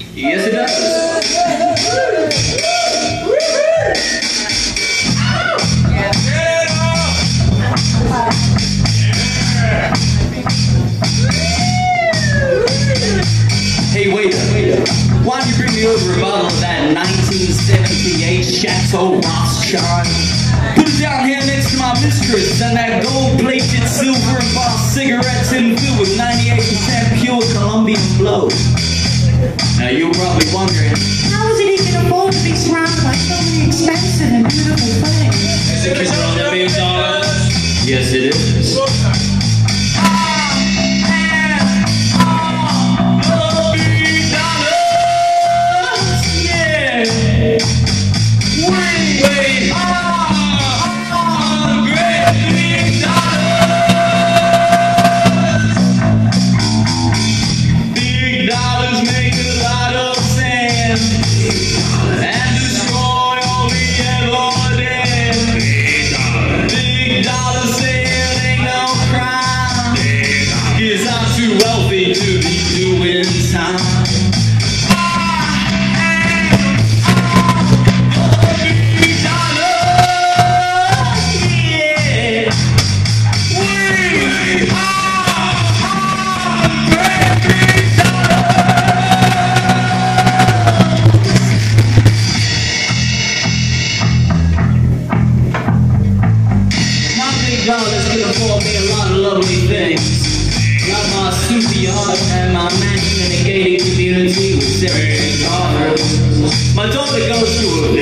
Yes, it does. Hey, waiter, why don't you bring me over a bottle of that 1978 Chateau Rothschild? Put it down here next to my mistress and that gold-plated silver embossed cigarettes in filled with 98% pure Colombian blow. Now you're probably wondering, how is it he can afford to be surrounded by so many expensive and beautiful things? Is it because you're on the big dollars? yes it is. Too wealthy to be doing time. My big dollars can afford me a lot of lovely things. Like my super yacht and my mansion in a gated community with 17 daughters. My daughter goes to a